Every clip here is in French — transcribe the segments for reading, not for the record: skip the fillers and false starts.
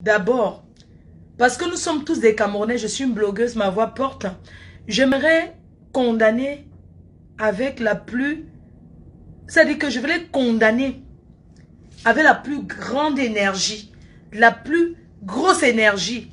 d'abord, parce que nous sommes tous des Camerounais, je suis une blogueuse, ma voix porte, j'aimerais condamner avec la plus... C'est-à-dire que je vais les condamner avec la plus grande énergie, la plus grosse énergie,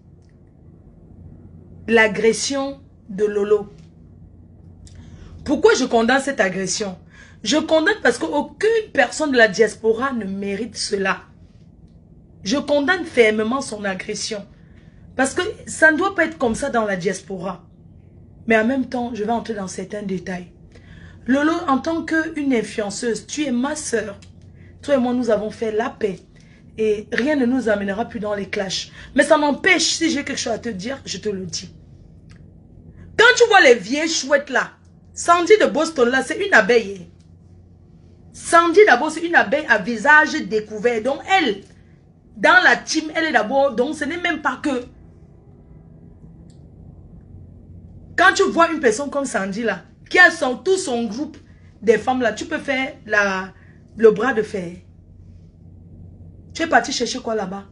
l'agression de Lolo. Pourquoi je condamne cette agression? Je condamne parce qu'aucune personne de la diaspora ne mérite cela. Je condamne fermement son agression. Parce que ça ne doit pas être comme ça dans la diaspora. Mais en même temps, je vais entrer dans certains détails. Lolo, en tant qu'une influenceuse, tu es ma soeur. Toi et moi, nous avons fait la paix. Et rien ne nous amènera plus dans les clashs. Mais ça m'empêche, si j'ai quelque chose à te dire, je te le dis. Quand tu vois les vieilles chouettes là, Sandy de Boston là, c'est une abeille. Sandy d'abord, c'est une abeille à visage découvert. Donc elle, dans la team, elle est d'abord, donc ce n'est même pas que... Quand tu vois une personne comme Sandy là, qui a tout son groupe des femmes là, tu peux faire le bras de fer. Tu es parti chercher quoi là-bas?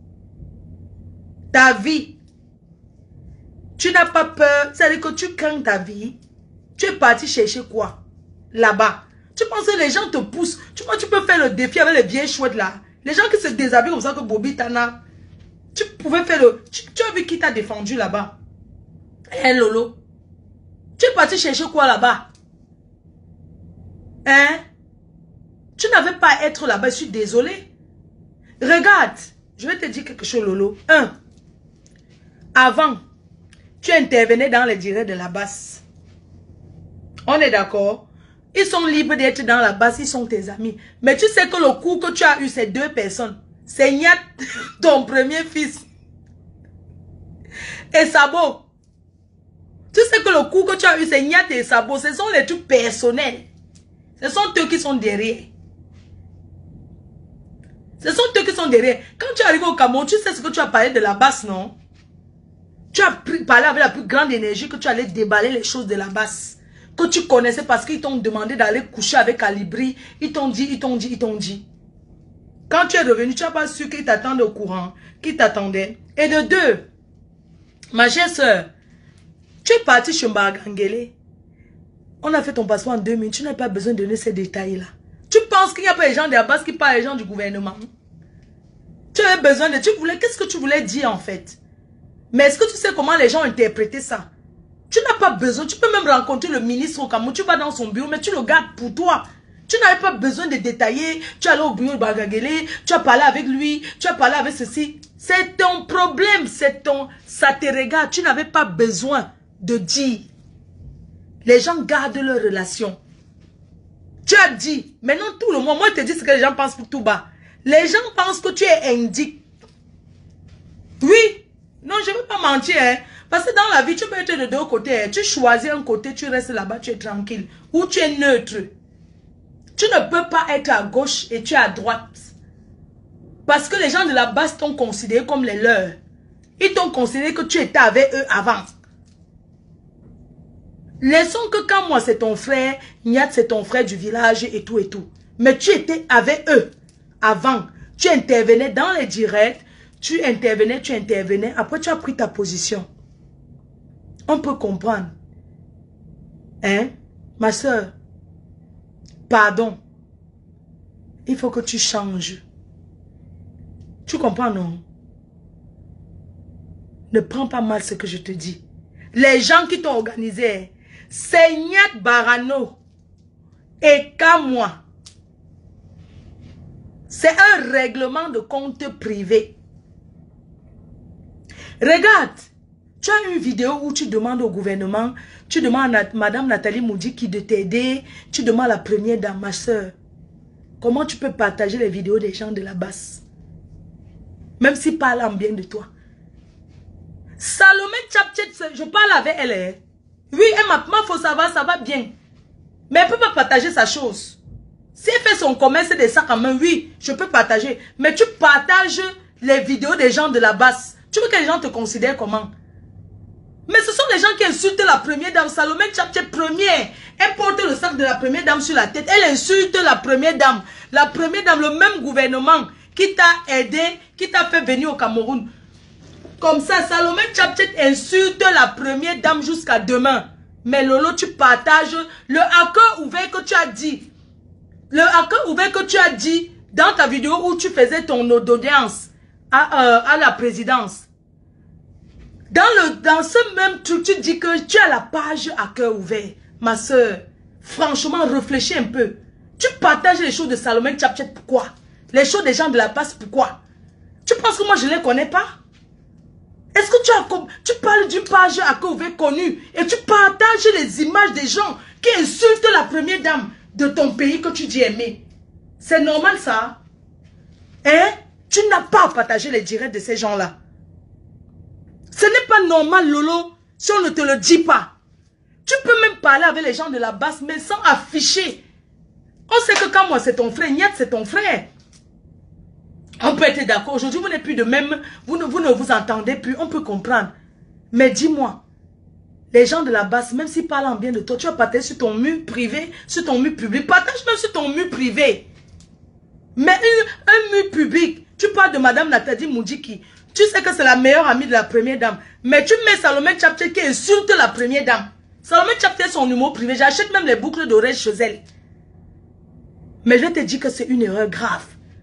Ta vie. Tu n'as pas peur, c'est-à-dire que tu crains ta vie. Tu es parti chercher quoi là-bas? Tu penses que les gens te poussent? Tu peux faire le défi avec les vieilles chouettes là. Les gens qui se déshabillent comme ça que Bobby Tana. Tu pouvais faire le... Tu as vu qui t'a défendu là-bas? Hein, Lolo? Tu es parti chercher quoi là-bas? Hein? Tu n'avais pas à être là-bas, je suis désolée. Regarde, je vais te dire quelque chose, Lolo. Avant, tu intervenais dans les directs de la basse. On est d'accord? Ils sont libres d'être dans la basse, ils sont tes amis. Mais tu sais que le coup que tu as eu, ces deux personnes, c'est Nyat, ton premier fils, et Sabo. Tu sais que le coup que tu as eu, c'est Nyat et Sabo. Ce sont les trucs personnels. Ce sont eux qui sont derrière. Ce sont eux qui sont derrière. Quand tu arrives au Cameroun, tu sais ce que tu as parlé de la basse, non? Tu as parlé avec la plus grande énergie que tu allais déballer les choses de la basse. Que tu connaissais parce qu'ils t'ont demandé d'aller coucher avec Alibri. Ils t'ont dit. Quand tu es revenu, tu n'as pas su qu'ils t'attendaient au courant. Qu'ils t'attendaient. Et de deux, ma chère soeur, tu es parti chez Mbagangele. On a fait ton passeport en 2000. Tu n'as pas besoin de donner ces détails-là. Tu penses qu'il n'y a pas les gens de la base qui parlent les gens du gouvernement? Tu avais besoin de... Qu'est-ce que tu voulais dire en fait? Mais est-ce que tu sais comment les gens ont interprété ça? Tu n'as pas besoin. Tu peux même rencontrer le ministre au Cameroun. Tu vas dans son bureau, mais tu le gardes pour toi. Tu n'avais pas besoin de détailler. Tu es allé au bureau de Bagagele. Tu as parlé avec lui. Tu as parlé avec ceci. C'est ton problème. Ça te regarde. Tu n'avais pas besoin de dire. Les gens gardent leur relation. Tu as dit, maintenant tout le monde, moi je te dis ce que les gens pensent pour tout bas. Les gens pensent que tu es indigne. Oui, non je ne vais pas mentir. Hein. Parce que dans la vie, tu peux être de deux côtés. Hein. Tu choisis un côté, tu restes là-bas, tu es tranquille. Ou tu es neutre. Tu ne peux pas être à gauche et tu es à droite. Parce que les gens de la base t'ont considéré comme les leurs. Ils t'ont considéré que tu étais avec eux avant. Laissons que quand moi c'est ton frère, Nyat c'est ton frère du village et tout et tout. Mais tu étais avec eux avant. Tu intervenais dans les directs. Tu intervenais. Après tu as pris ta position. On peut comprendre. Hein? Ma soeur. Pardon. Il faut que tu changes. Tu comprends, non? Ne prends pas mal ce que je te dis. Les gens qui t'ont organisé, c'est Nyat Barano et Kamwa. C'est un règlement de compte privé. Regarde, tu as une vidéo où tu demandes au gouvernement, tu demandes à Madame Nathalie Moudiki de t'aider, tu demandes à la première dame, ma soeur, comment tu peux partager les vidéos des gens de la basse? Même s'ils parlent en bien de toi. Salomé Tchapchet, je parle avec elle. Hein. Oui, elle m'a faut savoir, ça va bien. Mais elle ne peut pas partager sa chose. Si elle fait son commerce des sacs à main, oui, je peux partager. Mais tu partages les vidéos des gens de la basse. Tu veux que les gens te considèrent comment? Mais ce sont les gens qui insultent la première dame. Salomé Tchapchet, première. Elle porte le sac de la première dame sur la tête. Elle insulte la première dame. La première dame, le même gouvernement qui t'a aidé, qui t'a fait venir au Cameroun. Comme ça, Salomé Tchapchet insulte la première dame jusqu'à demain. Mais Lolo, tu partages le hacker ouvert que tu as dit. Le hacker ouvert que tu as dit dans ta vidéo où tu faisais ton audience à la présidence. Dans ce même truc, tu dis que tu as la page hacker ouvert. Ma soeur, franchement, réfléchis un peu. Tu partages les choses de Salomé Tchapchet, pourquoi? Les choses des gens de la passe, pourquoi? Tu penses que moi, je ne les connais pas? Est-ce que tu parles d'une page à ouvert connue et tu partages les images des gens qui insultent la première dame de ton pays que tu dis aimer? C'est normal ça? Hein? Tu n'as pas à partager les directs de ces gens-là. Ce n'est pas normal, Lolo, si on ne te le dit pas. Tu peux même parler avec les gens de la base, mais sans afficher. On sait que quand moi c'est ton frère, Niat c'est ton frère. On peut être d'accord. Aujourd'hui, vous n'êtes plus de même. Vous ne vous entendez plus. On peut comprendre. Mais dis-moi, les gens de la base, même s'ils parlent en bien de toi, tu vas partager sur ton mur privé, sur ton mur public. Partage même sur ton mur privé. Mais un mur public, tu parles de Madame Nathalie Moudjiki. Tu sais que c'est la meilleure amie de la première dame. Mais tu mets Salomé Tchapchet qui insulte la première dame. Salomé Tchapchet, son humour privé. J'achète même les boucles d'oreilles chez elle. Mais je te dis que c'est une erreur grave.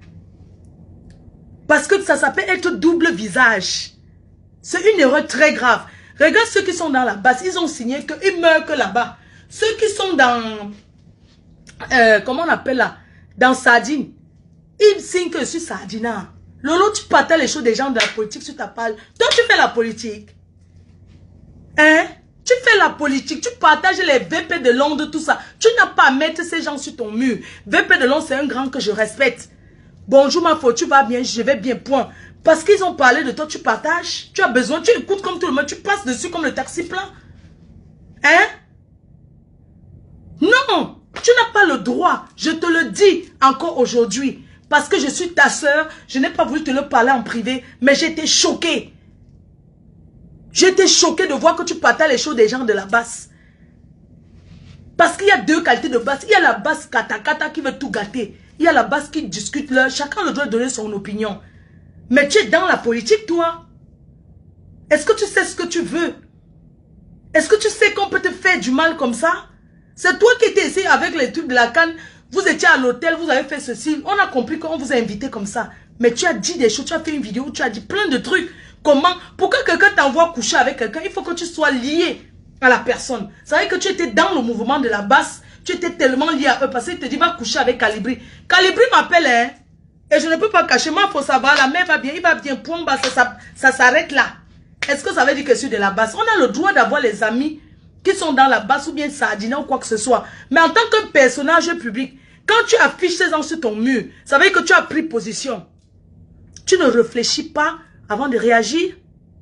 Parce que ça s'appelle être double visage. C'est une erreur très grave. Regarde ceux qui sont dans la base. Ils ont signé qu'ils meurent que là-bas. Ceux qui sont dans... comment on appelle là? Dans Sardine. Ils signent que je suis Sardina. Lolo, tu partages les choses des gens de la politique sur ta page. Toi, tu fais la politique. Hein? Tu fais la politique. Tu partages les VP de Londres, tout ça. Tu n'as pas à mettre ces gens sur ton mur. VP de Londres, c'est un grand que je respecte. Bonjour ma faute, tu vas bien, je vais bien, point. Parce qu'ils ont parlé de toi, tu partages. Tu as besoin, tu écoutes comme tout le monde, tu passes dessus comme le taxi plein. Hein? Non, tu n'as pas le droit. Je te le dis encore aujourd'hui. Parce que je suis ta soeur, je n'ai pas voulu te le parler en privé, mais j'étais choquée. J'étais choquée de voir que tu partages les choses des gens de la base. Parce qu'il y a deux qualités de base. Il y a la base kata qui veut tout gâter. Il y a la base qui discute là. Chacun le doit donner son opinion. Mais tu es dans la politique, toi. Est-ce que tu sais ce que tu veux? Est-ce que tu sais qu'on peut te faire du mal comme ça? C'est toi qui étais ici avec les trucs de la canne. Vous étiez à l'hôtel, vous avez fait ceci. On a compris qu'on vous a invité comme ça. Mais tu as dit des choses, tu as fait une vidéo où tu as dit plein de trucs. Comment? Pour que quelqu'un t'envoie coucher avec quelqu'un, il faut que tu sois lié à la personne. C'est vrai que tu étais dans le mouvement de la basse. Tu étais tellement lié à eux parce qu'il te dit va coucher avec Calibri. Calibri m'appelle, hein. Et je ne peux pas cacher. Moi, il faut savoir, la mère va bien, il va bien, point, bah, ça s'arrête là. Est-ce que ça veut dire que je suis de la basse? On a le droit d'avoir les amis qui sont dans la basse ou bien Sardina ou quoi que ce soit. Mais en tant que personnage public, quand tu affiches ces gens sur ton mur, ça veut dire que tu as pris position. Tu ne réfléchis pas avant de réagir.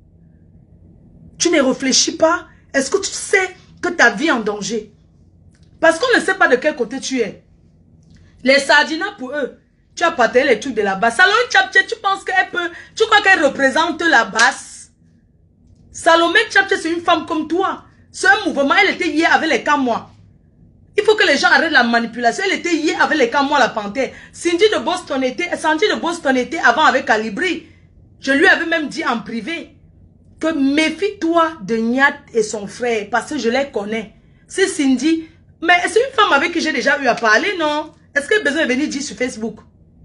Tu ne réfléchis pas. Est-ce que tu sais que ta vie est en danger? Parce qu'on ne sait pas de quel côté tu es. Les Sardinas, pour eux, tu as partagé les trucs de la basse. Salomé Tchapchet, tu penses qu'elle peut... Tu crois qu'elle représente la basse? Salomé Tchapchet, c'est une femme comme toi. C'est un mouvement, elle était hier avec les Kamois. Il faut que les gens arrêtent la manipulation. Elle était hier avec les Kamois, la panthère. Sandy de Boston était avant avec Calibri. Je lui avais même dit en privé que méfie-toi de Niat et son frère parce que je les connais. C'est Cindy... Mais c'est une femme avec qui j'ai déjà eu à parler, non? Est-ce qu'elle a besoin de venir dire sur Facebook?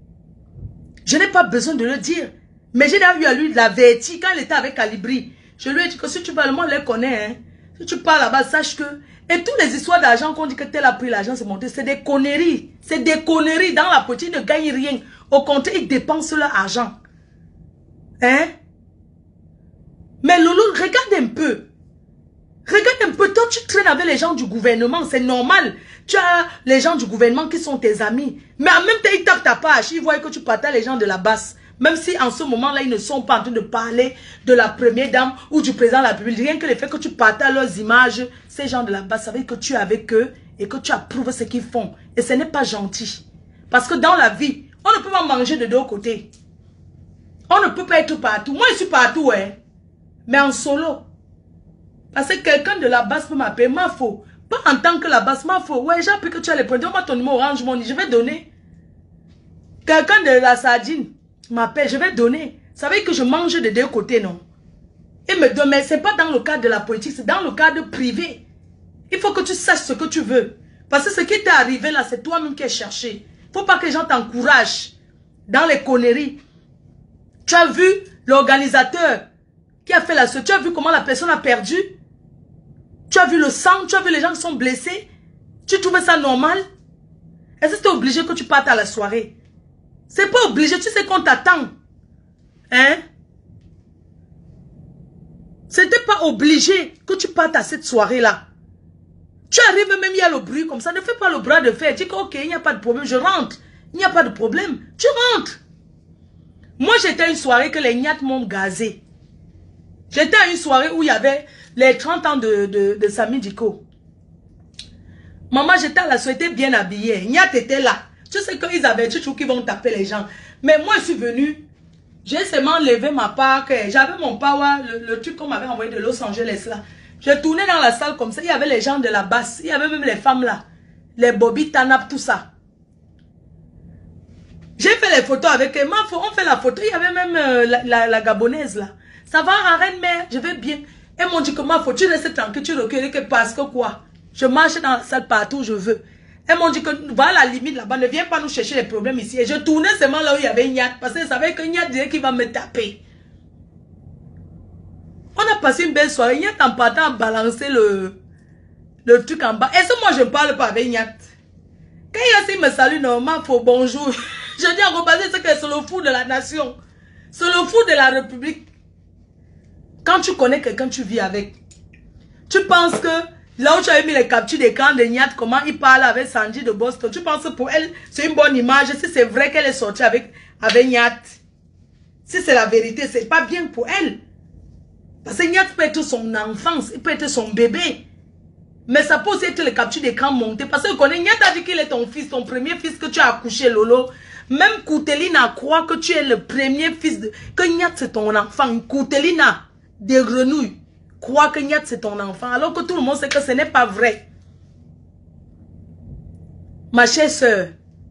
Je n'ai pas besoin de le dire. Mais j'ai déjà eu à lui l'avertir quand elle était avec Calibri. Je lui ai dit que si tu parles, moi, je les connais. Hein. Si tu parles là-bas, sache que... Et toutes les histoires d'argent qu'on dit que tel a pris l'argent, c'est monté, c'est des conneries. C'est des conneries. Dans la politique, ils ne gagnent rien. Au contraire, ils dépensent leur argent. Hein? Mais Lolo, regarde un peu. Regarde un peu, toi tu traînes avec les gens du gouvernement, c'est normal. Tu as les gens du gouvernement qui sont tes amis. Mais en même temps, ils tapent ta page, ils voient que tu partages les gens de la basse. Même si en ce moment-là, ils ne sont pas en train de parler de la première dame ou du président de la République. Rien que le fait que tu partages leurs images, ces gens de la basse, ça veut dire que tu es avec eux et que tu approuves ce qu'ils font. Et ce n'est pas gentil. Parce que dans la vie, on ne peut pas manger de deux côtés. On ne peut pas être partout. Moi, je suis partout, hein. Mais en solo. Parce que quelqu'un de la base peut m'appeler, ma faux. Pas en tant que la base, ma faux. Ouais, j'ai appris que tu as les points. Donne-moi ton numéro orange money, je vais donner. Quelqu'un de la Sardine, m'appelle, je vais donner. Ça veut dire que je mange des deux côtés, non? Et me donne, mais ce n'est pas dans le cadre de la politique, c'est dans le cadre privé. Il faut que tu saches ce que tu veux. Parce que ce qui t'est arrivé là, c'est toi-même qui as cherché. Il ne faut pas que les gens t'encouragent dans les conneries. Tu as vu l'organisateur qui a fait la chose. Tu as vu comment la personne a perdu. Tu as vu le sang. Tu as vu les gens qui sont blessés. Tu trouvais ça normal? Est-ce que c'est obligé que tu partes à la soirée? C'est pas obligé. Tu sais qu'on t'attend. Hein? C'était pas obligé que tu partes à cette soirée-là. Tu arrives même, il y a le bruit comme ça. Ne fais pas le bras de fer. Dis que ok, il n'y a pas de problème. Je rentre. Il n'y a pas de problème. Tu rentres. Moi, j'étais à une soirée que les gnattes m'ont gazé. J'étais à une soirée où il y avait les 30 ans de Samy Diko. Maman, j'étais à la soirée, bien habillée. Gnat était là. Tu sais qu'ils avaient dit qu'ils vont taper les gens. Mais moi, je suis venue. J'ai seulement levé ma part. J'avais mon power, le truc qu'on m'avait envoyé de Los Angeles là. Je tournais dans la salle comme ça. Il y avait les gens de la basse. Il y avait même les femmes là. Les Bobby Tanap, tout ça. J'ai fait les photos avec eux. On fait la photo. Il y avait même la Gabonaise là. Ça va, en reine-mère, je vais bien. Elles m'ont dit que ma photo, tu restes tranquille, tu recueilles que parce que quoi. Je marche dans la salle partout où je veux. Elles m'ont dit que voilà la limite là-bas, ne viens pas nous chercher les problèmes ici. Et je tournais seulement là où il y avait Niat, parce que je savais que Niat disait qu'il va me taper. On a passé une belle soirée. Niat en partant balancer le truc en bas. Est-ce que moi je ne parle pas avec Niat? Quand Yassi me salue, normalement, faut bonjour. Je dis à Robazé, c'est que c'est le fou de la nation. C'est le fou de la République. Quand tu connais quelqu'un, tu vis avec. Tu penses que là où tu as mis les captures d'écran de Niat, comment il parle avec Sandy de Boston, tu penses que pour elle, c'est une bonne image. Si c'est vrai qu'elle est sortie avec Niat, si c'est la vérité, c'est pas bien pour elle. Parce que Niat peut être son enfance, il peut être son bébé. Mais ça peut aussi être les captures d'écran montées. Parce que Niat a dit qu'il est ton fils, ton premier fils que tu as accouché, Lolo. Même Koutelina croit que tu es le premier fils de... Que Niat c'est ton enfant. Koutelina, des grenouilles, croit que Niat c'est ton enfant. Alors que tout le monde sait que ce n'est pas vrai. Ma chère soeur,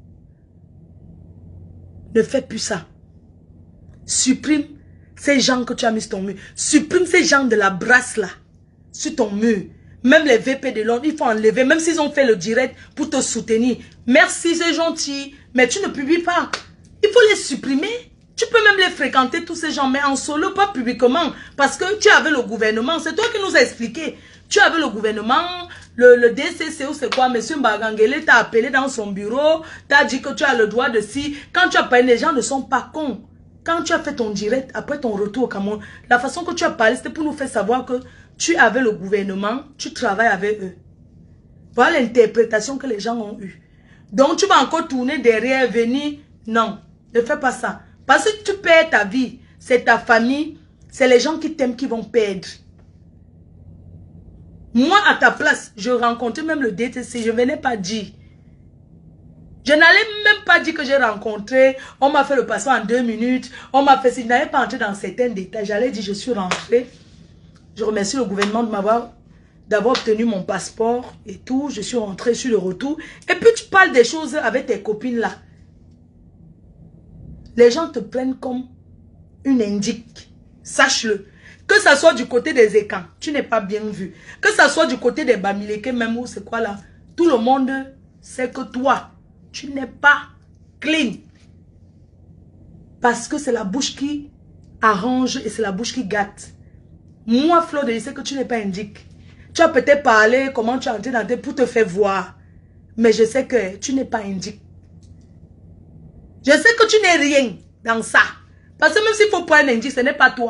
ne fais plus ça. Supprime ces gens que tu as mis sur ton mur. Supprime ces gens de la brasse là, sur ton mur. Même les VP de Londres, il faut enlever. Même s'ils ont fait le direct pour te soutenir. Merci, c'est gentil. Mais tu ne publies pas. Il faut les supprimer. Tu peux même les fréquenter, tous ces gens. Mais en solo, pas publiquement. Parce que tu avais le gouvernement. C'est toi qui nous as expliqué. Tu avais le gouvernement, le DCC ou c'est quoi. Monsieur Mbagangele t'a appelé dans son bureau. T'a dit que tu as le droit de si. Quand tu as parlé, les gens ne sont pas cons. Quand tu as fait ton direct, après ton retour au Cameroun, la façon que tu as parlé, c'était pour nous faire savoir que tu avais le gouvernement, tu travailles avec eux. Voilà l'interprétation que les gens ont eue. Donc, tu vas encore tourner derrière, venir. Non, ne fais pas ça. Parce que tu perds ta vie. C'est ta famille. C'est les gens qui t'aiment qui vont perdre. Moi, à ta place, je rencontrais même le DTC. Je ne venais pas dire. Je n'allais même pas dire que j'ai rencontré. On m'a fait le passeport en 2 minutes. On m'a fait... Je n'allais pas entrer dans certains détails. J'allais dire, je suis rentrée. Je remercie le gouvernement d'avoir obtenu mon passeport et tout. Je suis rentrée sur le retour. Et puis tu parles des choses avec tes copines là. Les gens te prennent comme une indique. Sache-le. Que ça soit du côté des écans, tu n'es pas bien vu. Que ça soit du côté des Bamileke même ou c'est quoi là. Tout le monde sait que toi, tu n'es pas clean. Parce que c'est la bouche qui arrange et c'est la bouche qui gâte. Moi, Flo, je sais que tu n'es pas indique. Tu as peut-être parlé comment tu es entré dans tes pour te faire voir. Mais je sais que tu n'es pas indique. Je sais que tu n'es rien dans ça. Parce que même s'il faut prendre un indique, ce n'est pas toi.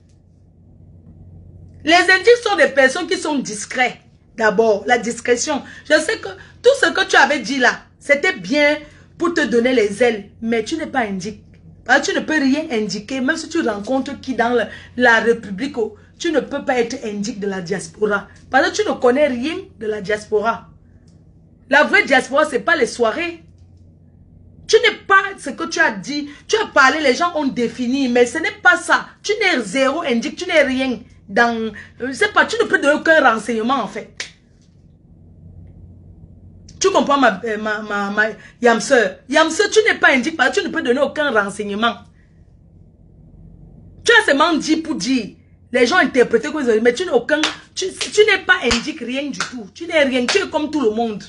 Les indiques sont des personnes qui sont discrets. D'abord, la discrétion. Je sais que tout ce que tu avais dit là, c'était bien pour te donner les ailes. Mais tu n'es pas indique. Parce que tu ne peux rien indiquer. Même si tu rencontres qui dans la République... Tu ne peux pas être indique de la diaspora. Parce que tu ne connais rien de la diaspora. La vraie diaspora, ce n'est pas les soirées. Tu n'es pas ce que tu as dit. Tu as parlé, les gens ont défini. Mais ce n'est pas ça. Tu n'es zéro indique. Tu n'es rien dans... Je sais pas, tu ne peux donner aucun renseignement en fait. Tu comprends ma Yamseur. Yamseur, tu n'es pas indique parce que tu ne peux donner aucun renseignement. Tu as seulement dit pour dire. Les gens interprétaient quoi, mais tu n'as aucun... Tu n'es pas indique rien du tout. Tu n'es rien, tu es comme tout le monde.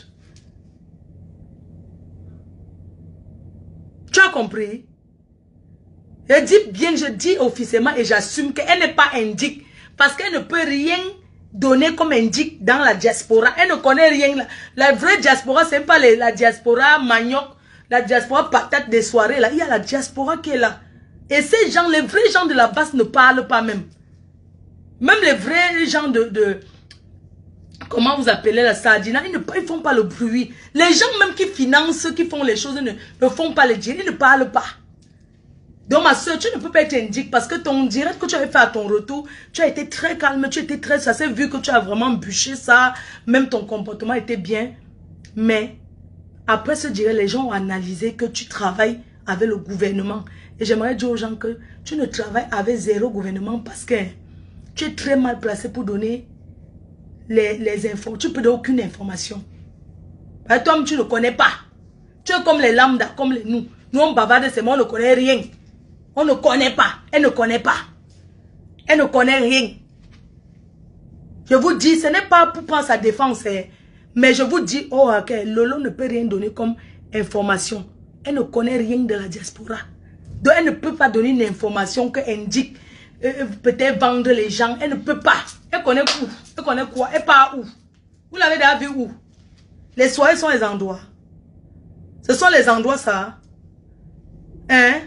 Tu as compris? Je dis bien, je dis officiellement et j'assume qu'elle n'est pas indique. Parce qu'elle ne peut rien donner comme indique dans la diaspora. Elle ne connaît rien. La vraie diaspora, ce n'est pas la diaspora manioc, la diaspora patate des soirées. Là. Il y a la diaspora qui est là. Et ces gens, les vrais gens de la base ne parlent pas même. Même les vrais gens de comment vous appelez la sardina, ils ne font pas le bruit. Les gens même qui financent, qui font les choses, ne font pas le direct, ils ne parlent pas. Donc ma soeur, tu ne peux pas être indique parce que ton direct que tu avais fait à ton retour, tu as été très calme, tu étais très... Ça s'est vu que tu as vraiment bûché ça, même ton comportement était bien. Mais après ce direct, les gens ont analysé que tu travailles avec le gouvernement. Et j'aimerais dire aux gens que tu ne travailles avec zéro gouvernement parce que tu es très mal placé pour donner les infos. Tu peux donner aucune information. Toi, tu ne connais pas. Tu es comme les lambda, comme les nous. Nous, on bavarde, c'est moi, on ne connaît rien. On ne connaît pas. Elle ne connaît pas. Elle ne connaît rien. Je vous dis, ce n'est pas pour prendre sa défense. Mais je vous dis, oh, ok, Lolo ne peut rien donner comme information. Elle ne connaît rien de la diaspora. Donc, elle ne peut pas donner une information que indique peut-être vendre les gens. Elle ne peut pas. Elle connaît où? Elle connaît quoi? Elle part où? Vous l'avez déjà vu où? Les soirées sont les endroits. Ce sont les endroits, ça. Hein?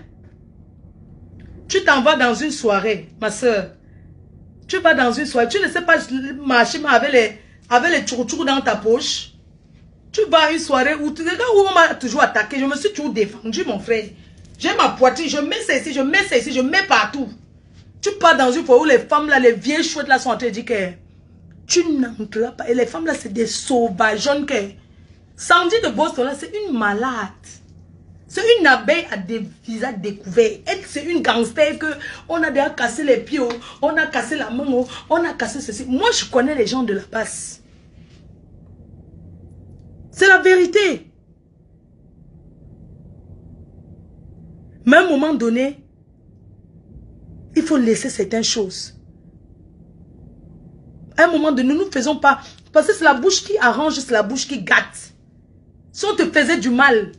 Tu t'en vas dans une soirée, ma soeur. Tu vas dans une soirée. Tu ne sais pas marcher avec les tchourou dans ta poche. Tu vas à une soirée où, regarde où on m'a toujours attaqué. Je me suis toujours défendu, mon frère. J'ai ma poitrine. Je mets ça ici, je mets ça ici, je mets partout. Tu pars dans une fois où les femmes là, les vieilles chouettes là sont en train de dire que tu n'entreras pas. Et les femmes là, c'est des sauvageonnes que... Sandy de Boston là, c'est une malade. C'est une abeille à des visages découverts. Elle, c'est une gangster que on a déjà cassé les pieds, on a cassé la main, on a cassé ceci. Moi, je connais les gens de la base. C'est la vérité. Mais à un moment donné, il faut laisser certaines choses. À un moment donné, nous ne faisons pas. Parce que c'est la bouche qui arrange, c'est la bouche qui gâte. Si on te faisait du mal,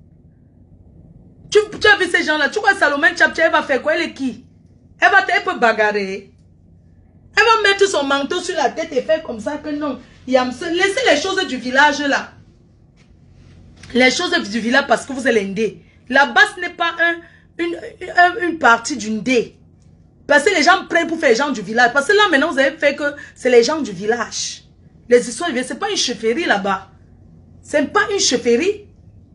tu as vu ces gens-là, tu vois Salomé Tchapcha, elle va faire quoi? Elle est qui? Elle peut bagarrer. Elle va mettre son manteau sur la tête et faire comme ça que non. Laissez les choses du village là. Les choses du village parce que vous êtes l'Indé. La base n'est pas une partie d'une dé. Parce que les gens prennent pour faire les gens du village. Parce que là maintenant vous avez fait que c'est les gens du village. Les histoires, c'est pas une chefferie là-bas. C'est pas une chefferie.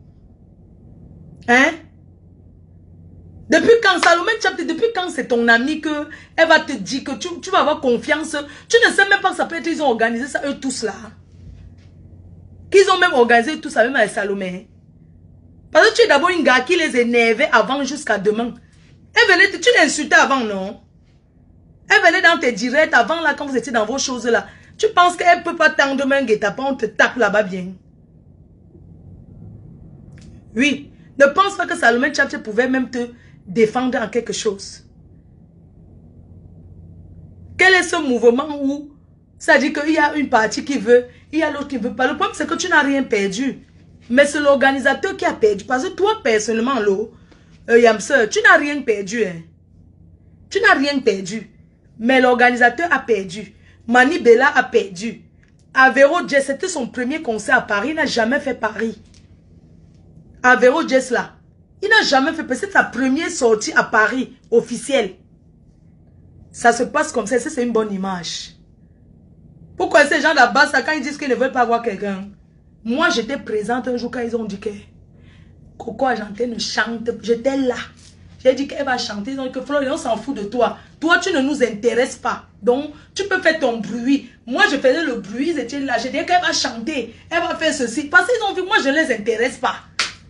Hein? Depuis quand, Salomé Tchapte, depuis quand c'est ton ami que elle va te dire que tu vas avoir confiance? Tu ne sais même pas que ça peut être, ils ont organisé ça eux tous là. Qu'ils ont même organisé tout ça même avec Salomé. Parce que tu es d'abord une gars qui les énervait avant jusqu'à demain. Elle venait, tu l'insultais avant, non? Elle venait dans tes directs avant là, quand vous étiez dans vos choses là. Tu penses qu'elle ne peut pas tendre main guet-apens, on te tape là-bas bien. Oui. Ne pense pas que Salomé Tchapche pouvait même te défendre en quelque chose. Quel est ce mouvement où ça dit qu'il y a une partie qui veut, il y a l'autre qui ne veut pas. Le problème c'est que tu n'as rien perdu. Mais c'est l'organisateur qui a perdu. Parce que toi personnellement, Yamse, tu n'as rien perdu. Hein. Tu n'as rien perdu. Mais l'organisateur a perdu. Mani Bella a perdu. Avero Jess, c'était son premier concert à Paris. Il n'a jamais fait Paris. Avero Jess là. Il n'a jamais fait. C'est sa première sortie à Paris, officielle. Ça se passe comme ça. C'est une bonne image. Pourquoi ces gens là-bas, quand ils disent qu'ils ne veulent pas voir quelqu'un? Moi, j'étais présente un jour quand ils ont dit que Coco Argentine chante. J'étais là. J'ai dit qu'elle va chanter. Ils ont dit que Florian, on s'en fout de toi. Toi, tu ne nous intéresses pas. Donc, tu peux faire ton bruit. Moi, je faisais le bruit. Ils étaient là. J'ai dit qu'elle va chanter. Elle va faire ceci. Parce qu'ils ont vu, moi, je ne les intéresse pas.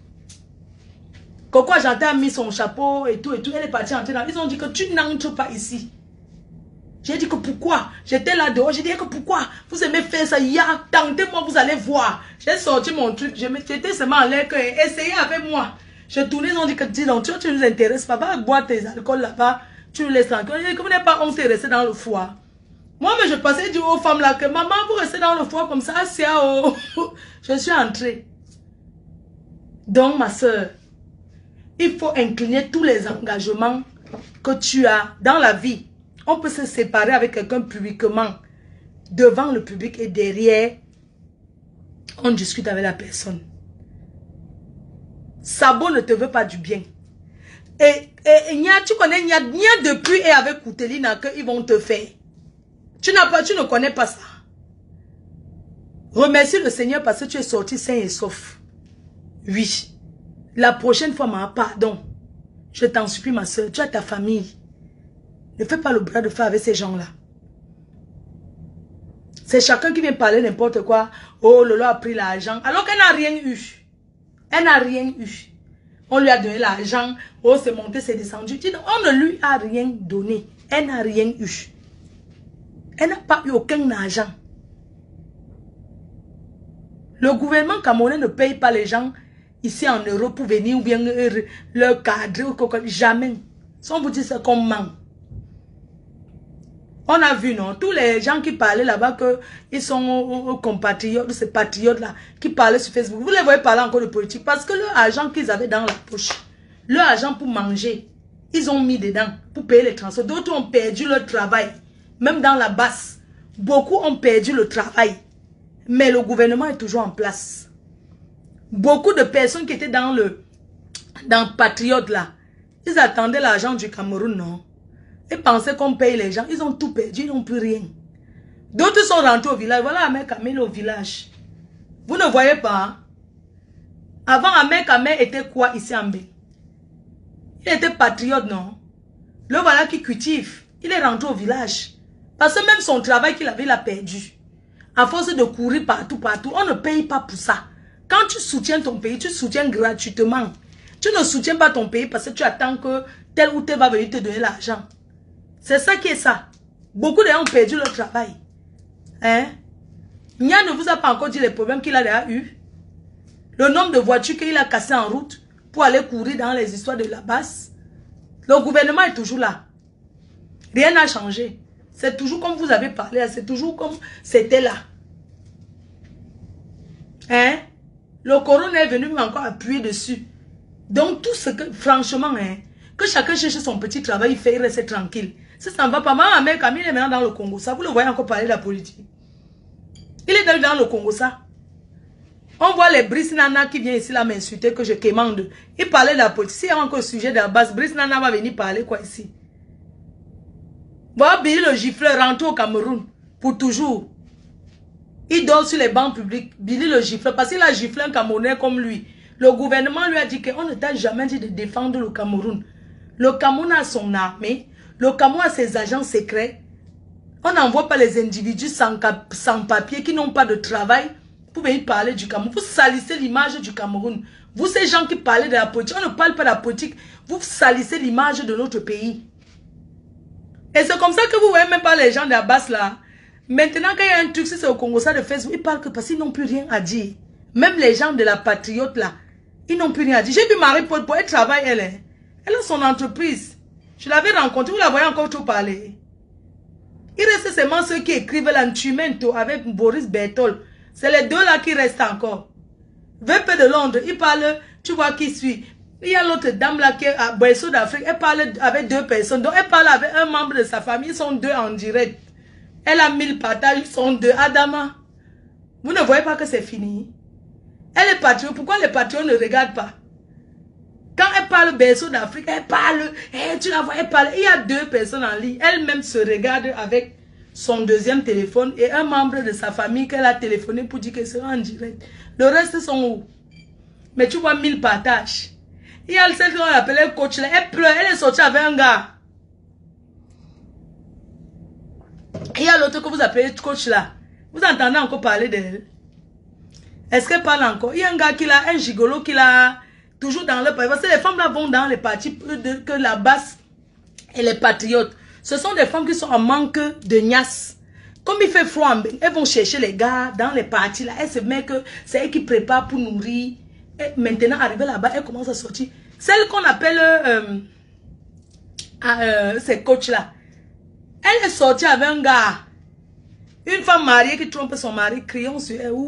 Coco Argentine a mis son chapeau et tout. Elle est partie entrer dans. Ils ont dit que tu n'entres pas ici. J'ai dit que pourquoi? J'étais là dehors. J'ai dit que pourquoi? Vous aimez faire ça? Tentez-moi, vous allez voir. J'ai sorti mon truc. J'étais seulement en l'air. Essayez avec moi. Je tournais, ils ont dit que dis donc, tu ne nous intéresses pas. Va boire tes alcools là-bas. tu nous laisses tranquille. Que vous n'avez pas honte de rester dans le foie. Moi, mais je pensais dire aux femmes là que maman, vous restez dans le foie comme ça. Je suis entrée. Donc, ma soeur, il faut incliner tous les engagements que tu as dans la vie. On peut se séparer avec quelqu'un publiquement, devant le public et derrière, on discute avec la personne. Sabo ne te veut pas du bien. Et tu connais, il y a depuis et avec Koutelina qu'ils vont te faire. Tu ne connais pas ça. Remercie le Seigneur parce que tu es sorti sain et sauf. Oui. La prochaine fois, pardon. Je t'en supplie, ma soeur. Tu as ta famille. Ne fais pas le bras de fer avec ces gens-là. C'est chacun qui vient parler n'importe quoi. Oh, Lolo a pris l'argent. Alors qu'elle n'a rien eu. Elle n'a rien eu. On lui a donné l'argent. Oh, c'est monté, c'est descendu. On ne lui a rien donné. Elle n'a rien eu. Elle n'a pas eu aucun argent. Le gouvernement camerounais ne paye pas les gens ici en Europe pour venir ou bien leur cadre ou quoi. Jamais. Sans vous dire ça comme ment. On a vu, non, tous les gens qui parlaient là-bas qu'ils sont aux compatriotes, ces patriotes-là, qui parlaient sur Facebook. Vous les voyez parler encore de politique parce que leur argent qu'ils avaient dans la poche, leur argent pour manger, ils ont mis dedans pour payer les transports. D'autres ont perdu leur travail, même dans la basse. Beaucoup ont perdu le travail, mais le gouvernement est toujours en place. Beaucoup de personnes qui étaient dans Patriote là, ils attendaient l'argent du Cameroun, non? Ils pensaient qu'on paye les gens. Ils ont tout perdu. Ils n'ont plus rien. D'autres sont rentrés au village. Voilà Ahmed Kamel au village. Vous ne voyez pas. Hein? Avant, Ahmed Kamel était quoi ici en Bé? Il était patriote, non? Le voilà qui cultive. Il est rentré au village. Parce que même son travail qu'il avait, il a perdu. À force de courir partout, partout, on ne paye pas pour ça. Quand tu soutiens ton pays, tu soutiens gratuitement. Tu ne soutiens pas ton pays parce que tu attends que tel ou tel va venir te donner l'argent. C'est ça qui est ça. Beaucoup de gens ont perdu leur travail. Hein? Nia ne vous a pas encore dit les problèmes qu'il a déjà eu. Le nombre de voitures qu'il a cassées en route pour aller courir dans les histoires de la basse. Le gouvernement est toujours là. Rien n'a changé. C'est toujours comme vous avez parlé. C'est toujours comme c'était là. Hein? Le corona est venu encore appuyer dessus. Donc tout ce que, franchement, hein, que chacun cherche son petit travail, il fait, il reste tranquille. Si ça ne va pas, maman, mais Camille est maintenant dans le Congo, ça, vous le voyez encore parler de la politique. Il est dans le Congo, ça. On voit les Brice Nana qui viennent ici là m'insulter que je quémande. Il parlait de la politique. S'il y a encore un sujet de la base, Brice Nana va venir parler quoi ici. Voilà, Billy le gifleur rentre au Cameroun pour toujours. Il dort sur les bancs publics. Billy le gifleur, parce qu'il a giflé un Camerounais comme lui. Le gouvernement lui a dit qu'on ne t'a jamais dit de défendre le Cameroun. Le Cameroun a son armée. Le Cameroun a ses agents secrets. On n'envoie pas les individus sans papier qui n'ont pas de travail pour venir parler du Cameroun. Vous salissez l'image du Cameroun. Vous, ces gens qui parlent de la politique, on ne parle pas de la politique. Vous salissez l'image de notre pays. Et c'est comme ça que vous voyez même pas les gens de la basse là. Maintenant, quand il y a un truc, si c'est au Congo, ça de Facebook, ils parlent que parce qu'ils n'ont plus rien à dire. Même les gens de la patriote là, ils n'ont plus rien à dire. J'ai vu Marie-Paul, elle travaille, elle a son entreprise. Je l'avais rencontrée, vous la voyez encore tout parler. Il reste seulement ceux qui écrivent l'Antumento avec Boris Bertol. C'est les deux là qui restent encore. VP de Londres, il parle, tu vois qui suit. Il y a l'autre dame là qui est à Berceau d'Afrique, elle parle avec deux personnes. Donc elle parle avec un membre de sa famille, ils sont deux en direct. Elle a 1000 partages, ils sont deux. Adama, vous ne voyez pas que c'est fini. Elle est patriote, pourquoi les patriotes ne regardent pas? Quand elle parle Berceau d'Afrique, elle parle, tu la vois, elle parle. Il y a deux personnes en ligne. Elle-même se regarde avec son deuxième téléphone et un membre de sa famille qu'elle a téléphoné pour dire qu'elle sera en direct. Le reste sont où? Mais tu vois 1000 partages. Il y a celle qu'on appelle coach là. Elle pleure, elle est sortie avec un gars. Il y a l'autre que vous appelez coach là. Vous entendez encore parler d'elle? Est-ce qu'elle parle encore? Il y a un gars qui a un gigolo qui a toujours dans le parti. Parce que les femmes là vont dans les partis que la basse et les patriotes. Ce sont des femmes qui sont en manque de niasse. Comme il fait froid, elles vont chercher les gars dans les partis là. Elles se mettent que c'est elles qui préparent pour nourrir. Et maintenant, arrivé là-bas, elles commencent à sortir. Celle qu'on appelle ces coachs-là. Elle est sortie avec un gars. Une femme mariée qui trompe son mari, criant sur elle,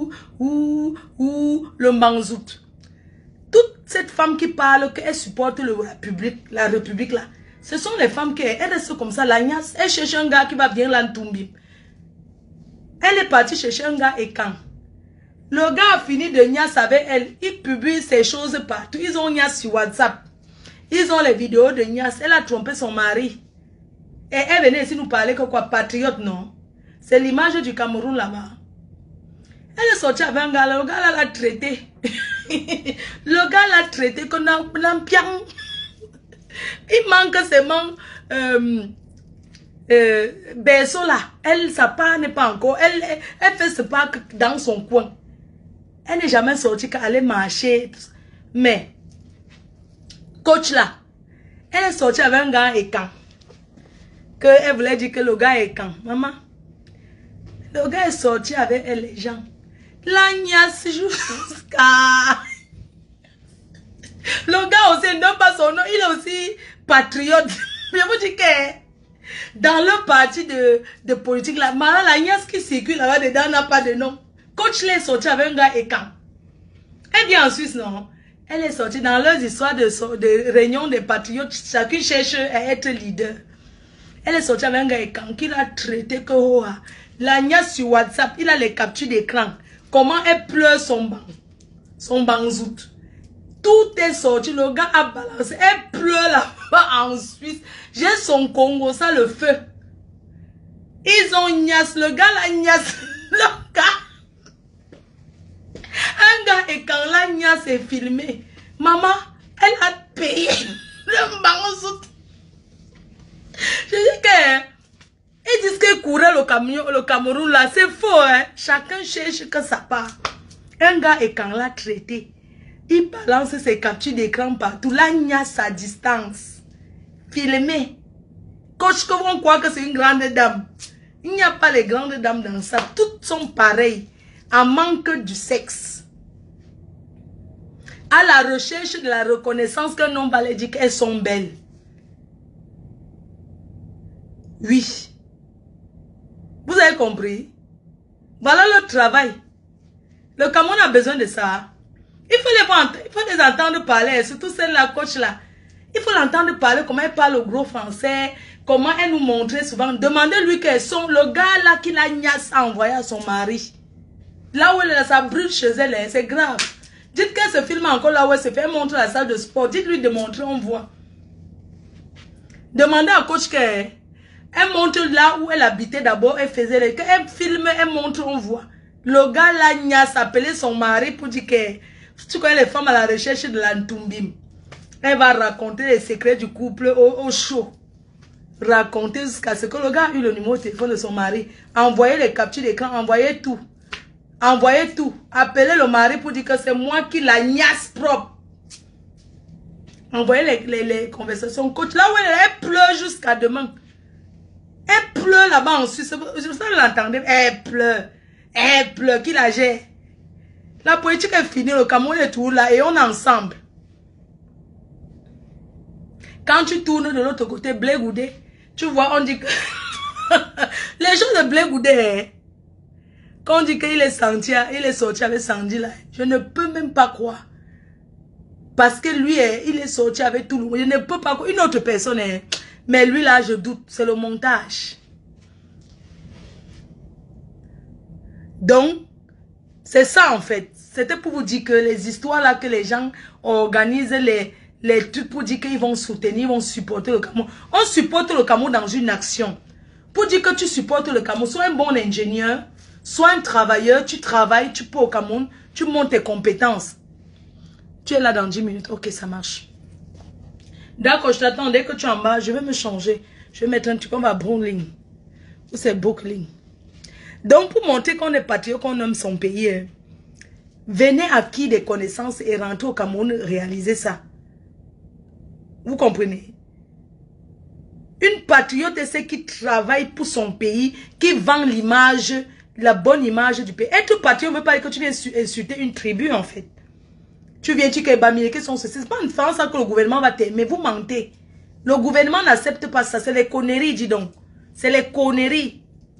le manzout. Toute cette femme qui parle, qu'elle supporte la République là, ce sont les femmes qui, elles restent comme ça, la niasse, elle cherche un gars qui va bien l'entomber. Elle est partie chercher un gars et quand le gars a fini de niasse avec elle, il publie ces choses partout. Ils ont niasse sur WhatsApp. Ils ont les vidéos de niasse. Elle a trompé son mari. Et elle venait ici nous parler que quoi, patriote, non? C'est l'image du Cameroun là-bas. Elle est sortie avec un gars, le gars l'a traité. Le gars l'a traité comme un pian. Il manque seulement berceau là. Elle, sa part n'est pas encore. Elle fait ce pas dans son coin. Elle n'est jamais sortie qu'elle allait marcher. Mais, coach là, elle est sortie avec un gars et quand elle voulait dire que le gars est quand. Maman, le gars est sorti avec elle, les gens. La niasse jusqu'à... Le gars aussi, non pas son nom, il est aussi patriote. Je vous dis que dans le parti de politique, la niasse qui circule là-bas dedans n'a pas de nom. Coach l'est sorti avec un gars et quand. Elle vient en Suisse, non? Elle est sortie dans leurs histoires de réunion des patriotes. Chacun cherche à être leader. Elle est sortie avec un gars et quand qu'il a traité que la niasse sur WhatsApp, il a les captures d'écran. Comment elle pleure son banzout. Tout est sorti, le gars a balancé. Elle pleure là-bas en Suisse. J'ai son Congo, ça le feu. Ils ont niasse, le gars la niasse. Le gars. Un gars et quand la niasse est filmée, maman, elle a payé le banzout. Je dis que ils disent que courait le Cameroun là, c'est faux, hein. Chacun cherche que ça part. Un gars et quand l'a traité, il balance ses captures d'écran partout, la niasse à distance, filmé. Coach, comment on croit que c'est une grande dame? Il n'y a pas les grandes dames dans ça, toutes sont pareilles, en manque du sexe. À la recherche de la reconnaissance qu'un homme va leur dire qu'elles sont belles. Oui. Vous avez compris? Voilà le travail. Le Cameroun a besoin de ça. Il faut les entendre parler, surtout celle-là, coach là. Il faut l'entendre parler, comment elle parle au gros français, comment elle nous montrait souvent. Demandez-lui qu'elles sont le gars là qui la niasse a envoyé à son mari. Là où elle est, ça brûle chez elle, c'est grave. Dites qu'elle se filme encore là où elle se fait montrer la salle de sport. Dites-lui de montrer, on voit. Demandez à coach qu'elle montre là où elle habitait d'abord, elle faisait les... Elle filme, elle montre, on voit. Le gars là, niasse, appelé son mari pour dire que... Tu connais les femmes à la recherche de l'Antumbim. Elle va raconter les secrets du couple au show. Raconter jusqu'à ce que le gars a eu le numéro de téléphone de son mari. Envoyer les captures d'écran, envoyer tout. Envoyer tout. Appeler le mari pour dire que c'est moi qui la niasse propre. Envoyer les conversations. Coach, là où elle pleure jusqu'à demain. Elle pleure là-bas en Suisse. Je sais que l'entendez. Elle pleure. Qui la gère? La politique est finie. Le Cameroun est tout là. Et on est ensemble. Quand tu tournes de l'autre côté, Blé Goudé, tu vois, on dit que... Les gens de Blé Goudé, quand on dit qu'il est sorti avec Sandy là, je ne peux même pas croire. Parce que lui, il est sorti avec tout le monde. Je ne peux pas croire. Une autre personne, mais lui là, je doute. C'est le montage. Donc, c'est ça en fait. C'était pour vous dire que les histoires là que les gens organisent, les trucs pour dire qu'ils vont soutenir, ils vont supporter le Cameroun. On supporte le Cameroun dans une action. Pour dire que tu supportes le Cameroun, sois un bon ingénieur, sois un travailleur, tu travailles, tu peux au Cameroun, tu montes tes compétences. Tu es là dans 10 minutes, ok, ça marche. D'accord, je t'attends, dès que tu es en bas, je vais me changer. Je vais mettre un truc comme à Brownling. Ou c'est Bookling. Donc, pour montrer qu'on est patriote, qu'on aime son pays, venez acquis des connaissances et rentrez au Cameroun, réaliser ça. Vous comprenez? Une patriote, c'est celle qui travaille pour son pays, qui vend l'image, la bonne image du pays. Être patriote ne veut pas dire que tu viens insulter une tribu, en fait. Tu viens, tu es Bamileke, c'est pas en faisant ça que le gouvernement va t'aimer. Vous mentez. Le gouvernement n'accepte pas ça. C'est les conneries, dis donc. C'est les conneries.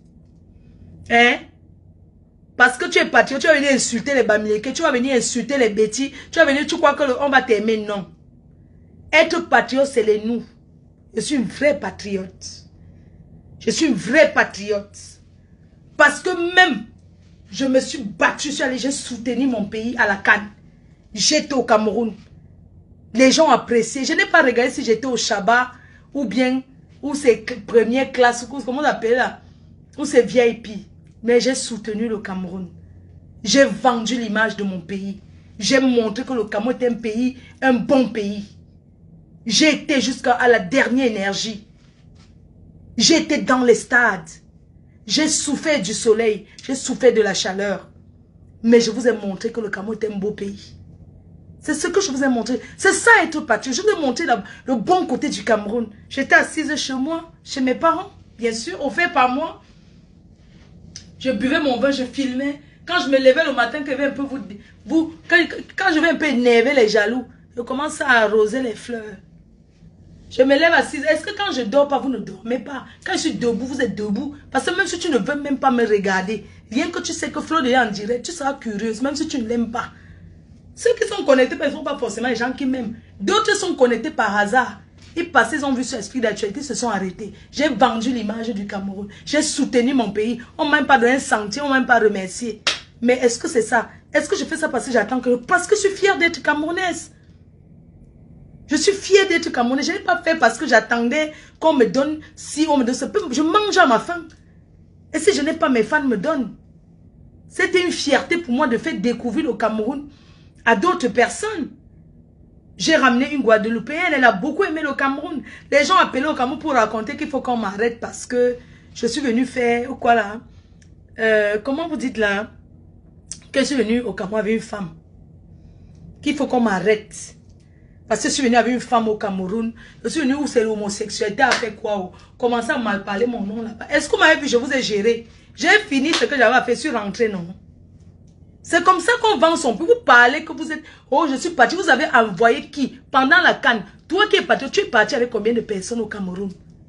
Hein? Parce que tu es patriote, tu vas venir insulter les Bamileke, tu vas venir insulter les bêtis, tu vas venir, tu crois qu'on va t'aimer, non. Être patriote, c'est les nous. Je suis une vraie patriote. Je suis une vraie patriote. Parce que même, je me suis battue, j'ai soutenu mon pays à la CAN. J'étais au Cameroun. Les gens appréciaient. Je n'ai pas regardé si j'étais au Shabbat ou bien, ou c'est première classe, ou comment on appelle là, ou c'est VIP. Mais j'ai soutenu le Cameroun. J'ai vendu l'image de mon pays. J'ai montré que le Cameroun est un pays, un bon pays. J'ai été jusqu'à la dernière énergie. J'ai été dans les stades. J'ai souffert du soleil. J'ai souffert de la chaleur. Mais je vous ai montré que le Cameroun est un beau pays. C'est ce que je vous ai montré. C'est ça être patriote. Je vous ai montré le bon côté du Cameroun. J'étais assise chez moi, chez mes parents, bien sûr, offert par moi. Je buvais mon vin, je filmais. Quand je me levais le matin, que je vais un peu quand je vais un peu énerver les jaloux, je commence à arroser les fleurs. Je me lève assise. Est-ce que quand je dors pas, vous ne dormez pas? Quand je suis debout, vous êtes debout. Parce que même si tu ne veux même pas me regarder, rien que tu sais que Flo est en direct, tu seras curieuse, même si tu ne l'aimes pas. Ceux qui sont connectés, ils ne sont pas forcément les gens qui m'aiment. D'autres sont connectés par hasard. Ils passaient, ils ont vu sur l'esprit d'actualité, ils se sont arrêtés. J'ai vendu l'image du Cameroun. J'ai soutenu mon pays. On ne m'a même pas donné un centime, on ne m'a même pas remercié. Mais est-ce que c'est ça? Est-ce que je fais ça parce que j'attends que... Parce que je suis fière d'être camerounaise. Je suis fière d'être camerounaise. Je n'ai pas fait parce que j'attendais qu'on me donne... Si on me donne ce peu, je mange à ma faim. Et si je n'ai pas, mes fans me donnent. C'était une fierté pour moi de faire découvrir le Cameroun à d'autres personnes. J'ai ramené une Guadeloupéenne, elle a beaucoup aimé le Cameroun. Les gens appelaient au Cameroun pour raconter qu'il faut qu'on m'arrête parce que je suis venue faire, ou quoi là, comment vous dites là, que je suis venue au Cameroun avec une femme. Qu'il faut qu'on m'arrête. Parce que je suis venue avec une femme au Cameroun. Je suis venue où c'est l'homosexualité, a fait quoi? Commencer à mal parler mon nom là-bas. Est-ce que vous m'avez vu, je vous ai géré? J'ai fini ce que j'avais fait, je suis rentrée, non? C'est comme ça qu'on vend son pays. Vous parlez que vous êtes... Oh, je suis parti. Vous avez envoyé qui? Pendant la CAN. Toi qui es parti, tu es parti avec combien de personnes au Cameroun?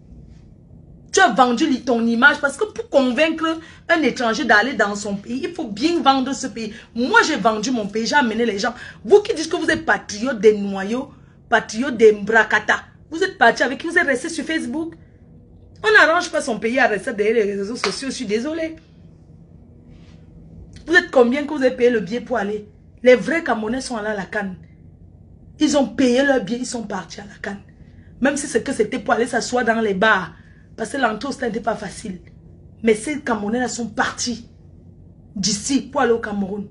Tu as vendu ton image parce que pour convaincre un étranger d'aller dans son pays, il faut bien vendre ce pays. Moi, j'ai vendu mon pays, j'ai amené les gens. Vous qui dites que vous êtes patriote des noyaux, patriote des mbrakata, vous êtes parti avec qui? Vous êtes resté sur Facebook? On n'arrange pas son pays à rester derrière les réseaux sociaux, je suis désolée. Vous êtes combien que vous avez payé le billet pour aller? Les vrais Camerounais sont allés à la CAN. Ils ont payé leur billet, ils sont partis à la CAN. Même si c'est que c'était pour aller s'asseoir dans les bars. Parce que l'entrée n'était pas facile. Mais ces Camerounais-là sont partis d'ici pour aller au Cameroun.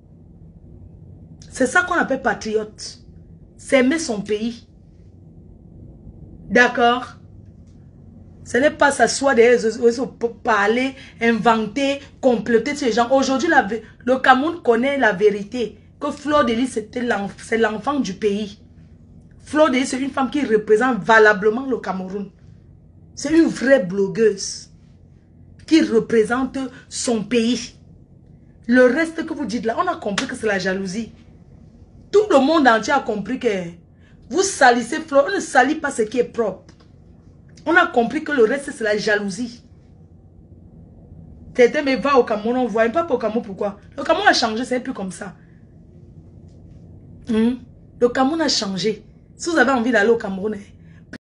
C'est ça qu'on appelle patriote. C'est aimer son pays. D'accord? Ce n'est pas s'asseoir derrière les réseaux pour parler, inventer, compléter ces gens. Aujourd'hui, le Cameroun connaît la vérité. Que Fleur de Lys, c'est l'enfant du pays. Fleur de Lys, c'est une femme qui représente valablement le Cameroun. C'est une vraie blogueuse qui représente son pays. Le reste que vous dites là, on a compris que c'est la jalousie. Tout le monde entier a compris que vous salissez Fleur, on ne salit pas ce qui est propre. On a compris que le reste, c'est la jalousie. T'étais, mais va au Cameroun, on voit. Pas au Cameroun, pourquoi? Le Cameroun a changé, c'est plus comme ça. Le Cameroun a changé. Si vous avez envie d'aller au Cameroun,